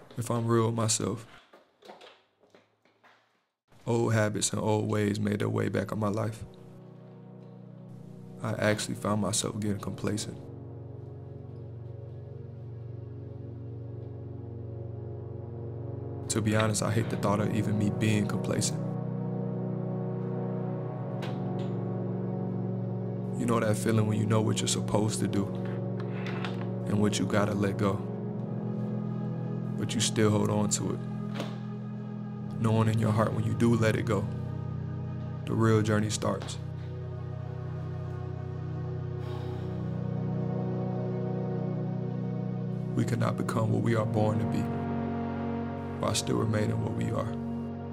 if I'm real with myself. Old habits and old ways made their way back in my life. I actually found myself getting complacent. To be honest, I hate the thought of even me being complacent. You know that feeling when you know what you're supposed to do and what you gotta let go, but you still hold on to it. Knowing in your heart when you do let it go, the real journey starts. We cannot become what we are born to be while still remaining what we are.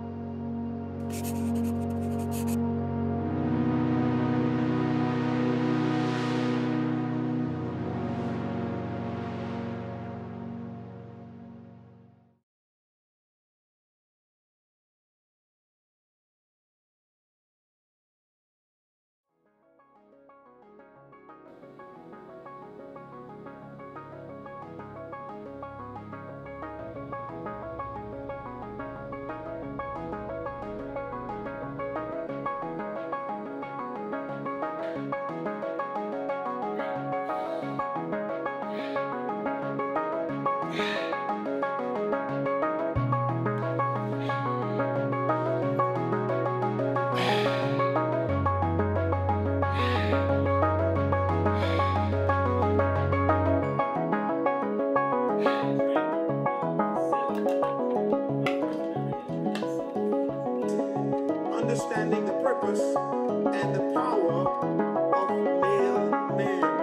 Understanding the purpose and the power of male man.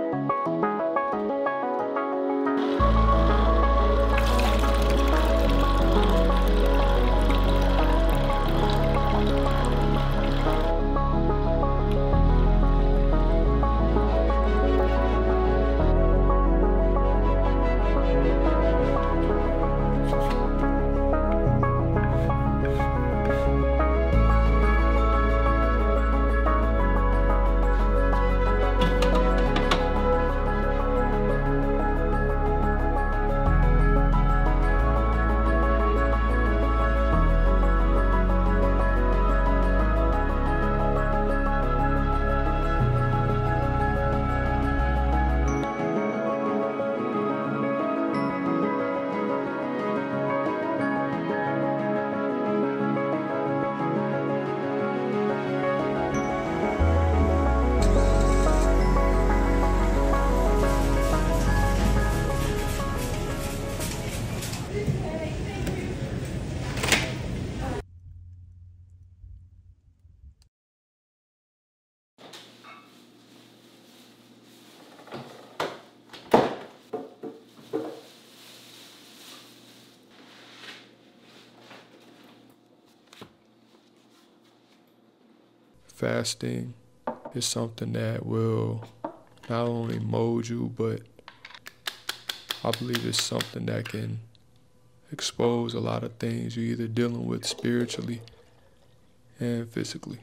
Fasting is something that will not only mold you, but I believe it's something that can expose a lot of things you're either dealing with spiritually and physically.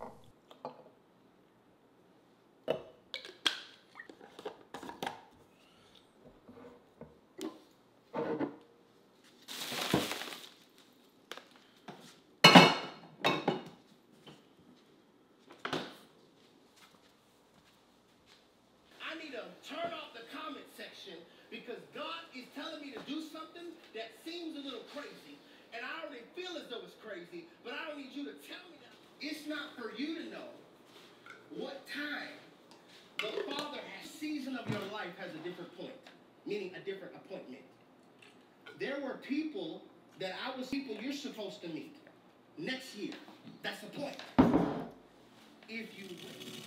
I need to turn off the comment section because God is telling me to do something that seems a little crazy. And I already feel as though it's crazy, but I don't need you to tell me that. It's not for you to know what time the Father has. Season of your life has a different point, meaning a different appointment. There were people that people you're supposed to meet next year. That's the point. If you wait.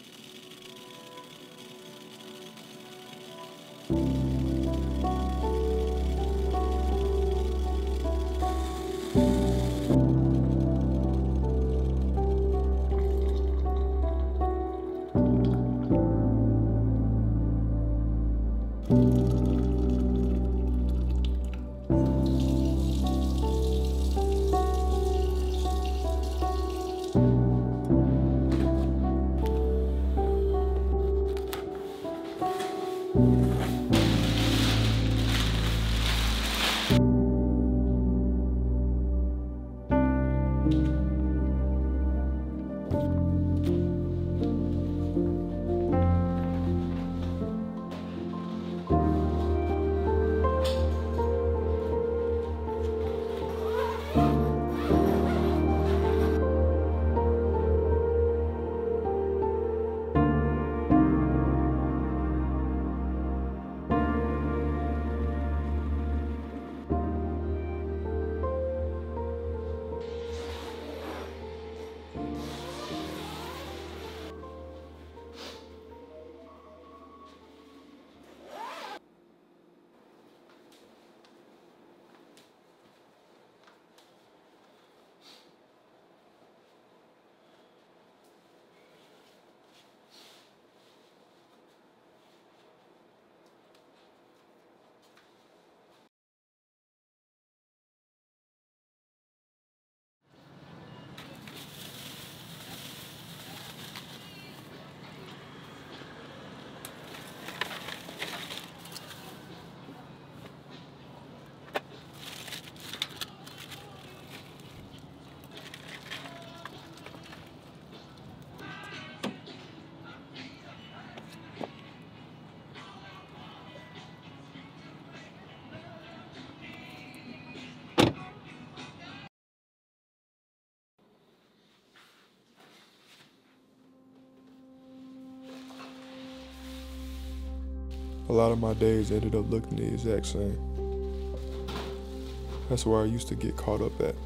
A lot of my days ended up looking the exact same. That's where I used to get caught up at.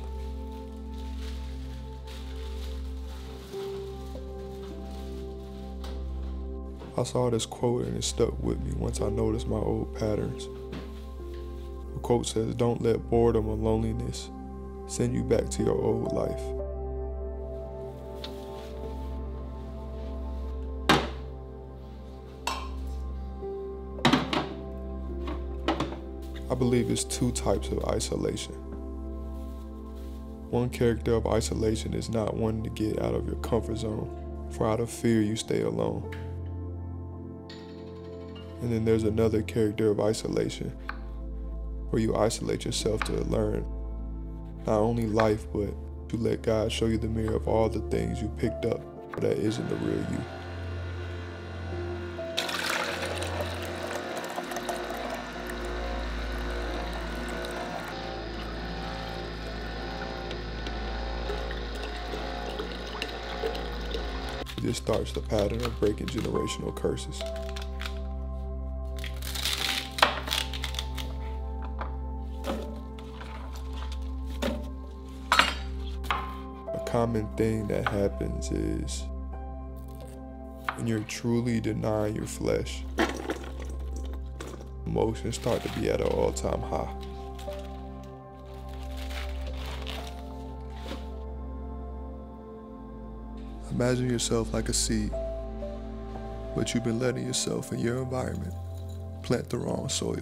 I saw this quote and it stuck with me once I noticed my old patterns. The quote says, "Don't let boredom or loneliness send you back to your old life." I believe there's two types of isolation. One character of isolation is not wanting to get out of your comfort zone, for out of fear you stay alone. And then there's another character of isolation, where you isolate yourself to learn not only life, but to let God show you the mirror of all the things you picked up that isn't the real you. This starts the pattern of breaking generational curses. A common thing that happens is when you're truly denying your flesh, emotions start to be at an all-time high. Imagine yourself like a seed, but you've been letting yourself and your environment plant the wrong soil.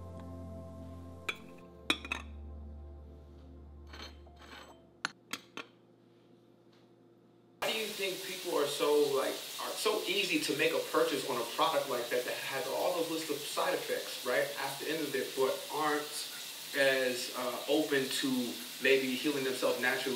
Why do you think people are so easy to make a purchase on a product like that has all those lists of side effects, right, after the end of it, but aren't as open to maybe healing themselves naturally?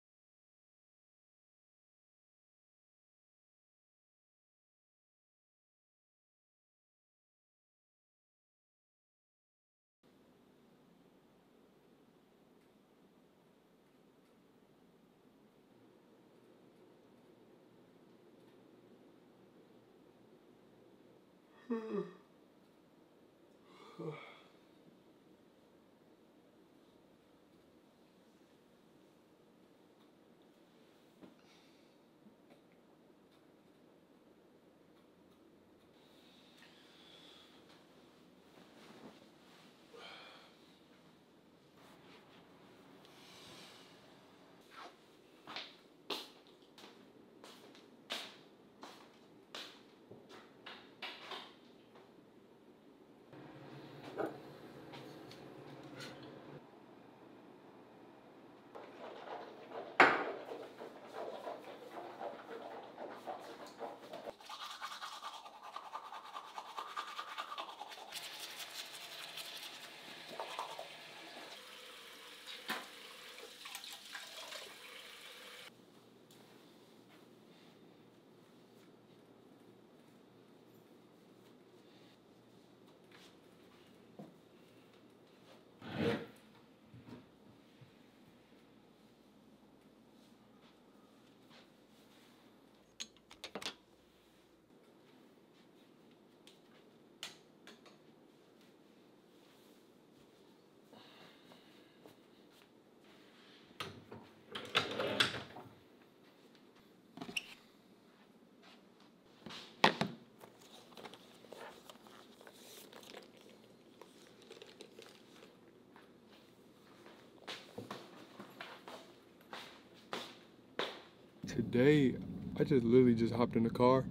Today, I just literally just hopped in the car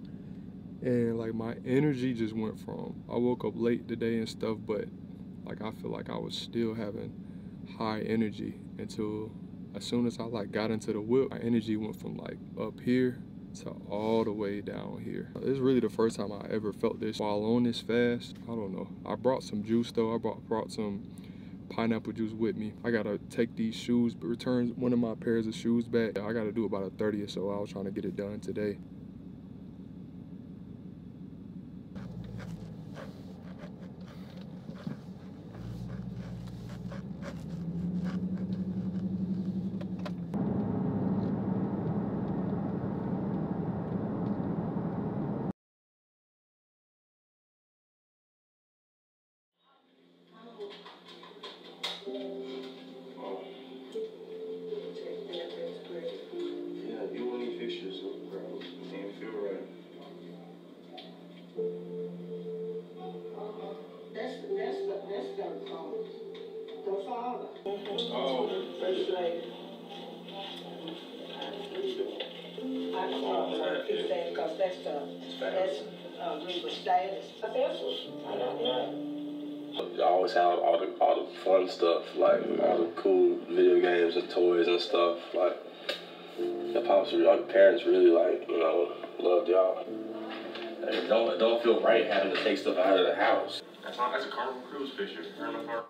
and like my energy just went from, I woke up late today and stuff, but like I feel like I was still having high energy until as soon as I like got into the whip, my energy went from like up here to all the way down here. It's really the first time I ever felt this while on this fast. I don't know. I brought some juice though. I brought some pineapple juice with me. I gotta take these shoes, but return one of my pairs of shoes back. I gotta do about a 30 or so. I was trying to get it done today. father. First lady. I call her his dad because that's Reba's status. I don't know. I always have all the fun stuff, like all the cool video games and toys and stuff. Like the pops, our parents really loved y'all. And it don't feel right having to take stuff out of the house. That's a Carnival Cruise picture. Herman Park.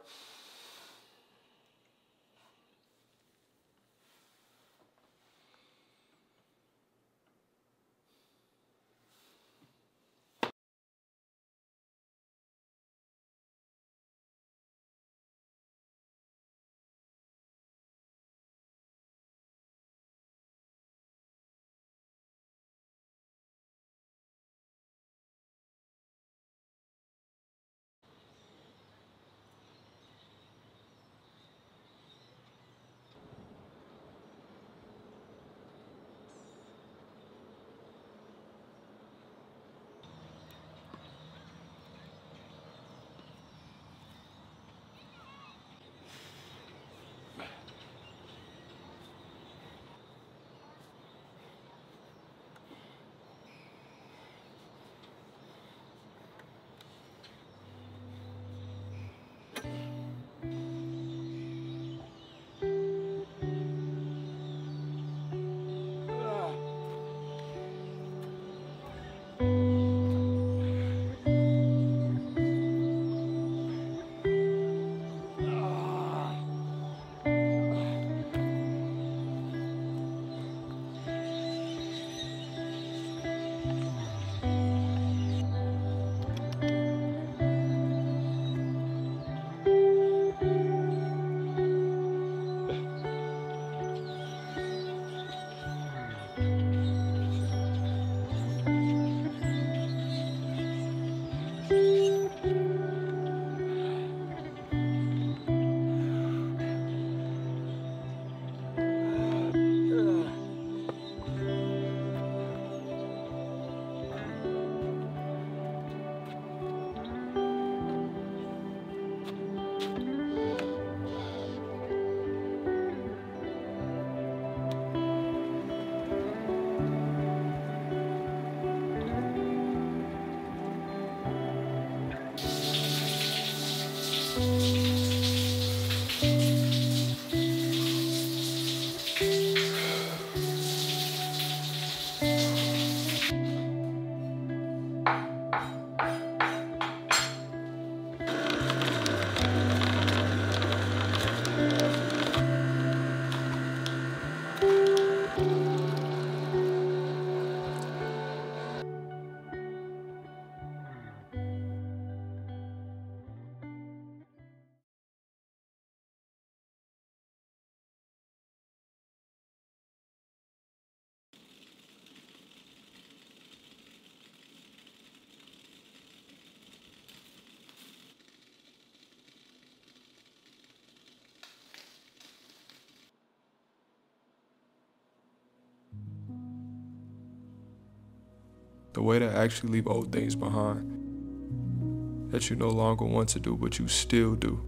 The way to actually leave old things behind that you no longer want to do, but you still do,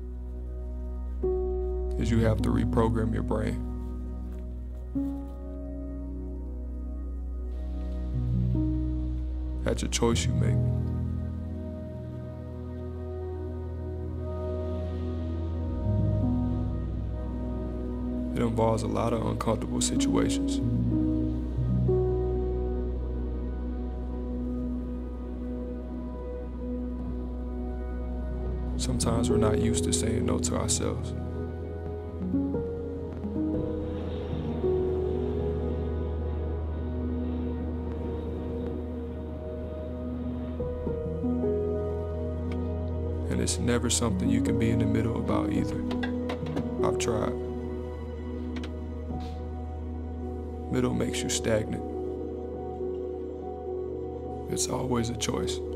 is you have to reprogram your brain. That's a choice you make. It involves a lot of uncomfortable situations. Sometimes we're not used to saying no to ourselves. And it's never something you can be in the middle about either. I've tried. Middle makes you stagnant. It's always a choice.